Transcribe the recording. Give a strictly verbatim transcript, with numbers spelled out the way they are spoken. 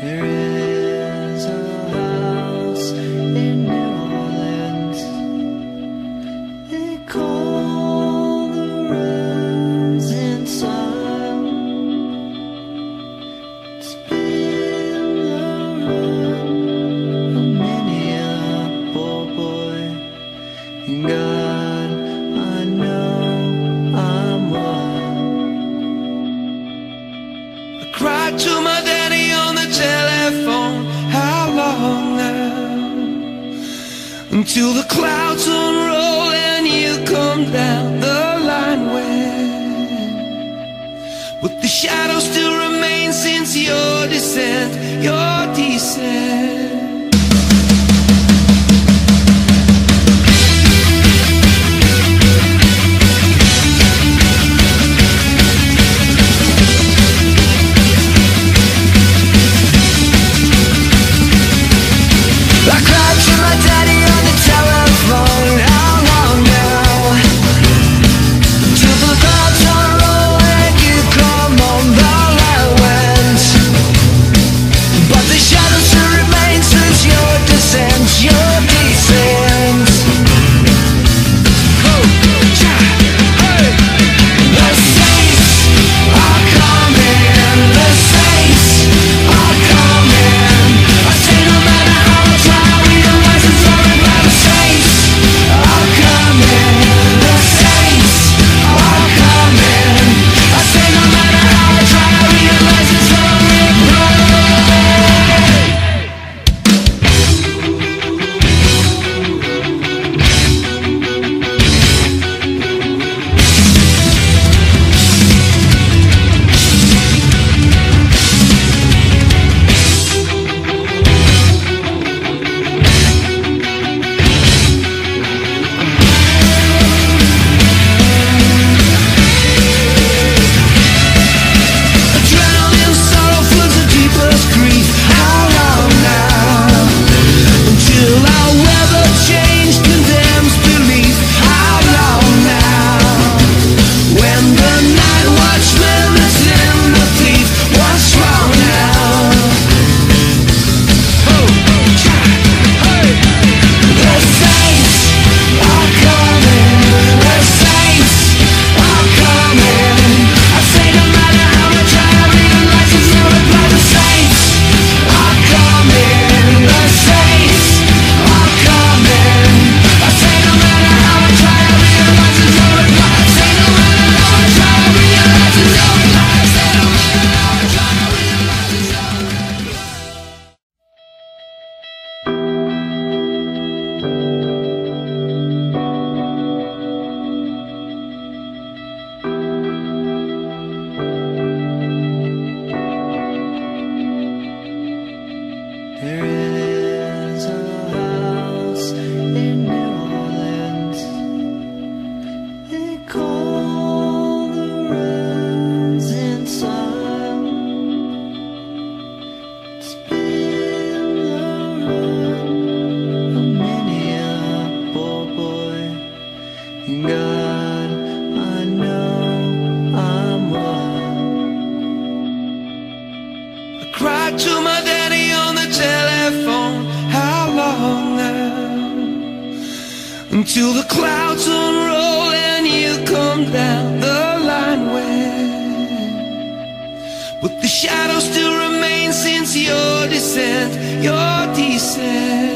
There is a house in New Orleans. They call the rising sun. It's been the run of many a poor boy. And God, I know I'm one. I cried to my daddy on the telephone. How long now? Until the clouds unroll and you come down the line when, but the shadow still remains since your descent, your descent. I cried to my daddy on the telephone. How long now? Till the clouds unroll and you come on the line went, but the shadow still remains since your descent, your descent. Oh, yeah, hey. The saints are coming, the saints are coming. I say no matter how I try, we don't rise and sorry, but the saints are coming, the saints are coming. I say no matter how I try, we don't rise and sorry, adrenaline, sorrow floods the deepest grief. How long now? Until our weather change condemns belief. How long now? When the night watchman is in the thief, what's wrong now? Oh, yeah, hey. The saints are coming, the saints are coming. I say no matter how I try, I realize it's no reply. The saints are coming, the saints are coming. I say no matter how I try, I realize it's no reply. I say no matter how I try, I realize it's no reply. I say no matter how I try, I realize it's no There is a house in New Orleans. They call the rising sun. It's been the run of many a poor boy. And God, I know I'm one. I cried to my daddy on the telephone. How long now? Until the clouds unroll and you come down the line when, but the shadow still remains since your descent, your descent.